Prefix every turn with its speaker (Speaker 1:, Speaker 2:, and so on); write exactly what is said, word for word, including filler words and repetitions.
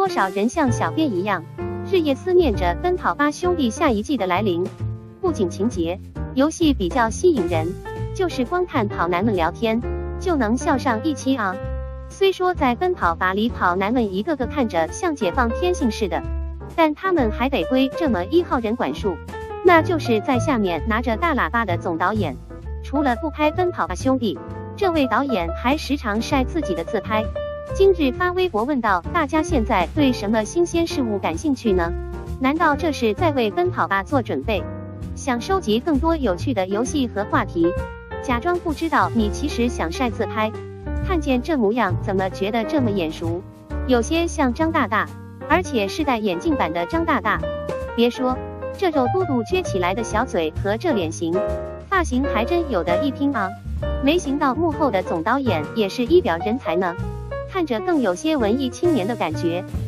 Speaker 1: 多少人像小编一样，日夜思念着《奔跑吧兄弟》下一季的来临。不仅情节、游戏比较吸引人，就是光看跑男们聊天，就能笑上一期啊。虽说在奔跑吧里，跑男们一个个看着像解放天性似的，但他们还得归这么一号人管束，那就是在下面拿着大喇叭的总导演。除了不拍《奔跑吧兄弟》，这位导演还时常晒自己的自拍。今日发微博问道：大家现在对什么新鲜事物感兴趣呢？难道这是在为奔跑吧做准备，想收集更多有趣的游戏和话题？假装不知道你其实想晒自拍，看见这模样怎么觉得这么眼熟？有些像张大大，而且是戴眼镜版的张大大。别说，这肉嘟嘟撅起来的小嘴和这脸型，发型还真有的一拼啊！没想到幕后的总导演也是一表人才呢，看着更有些文艺青年的感觉。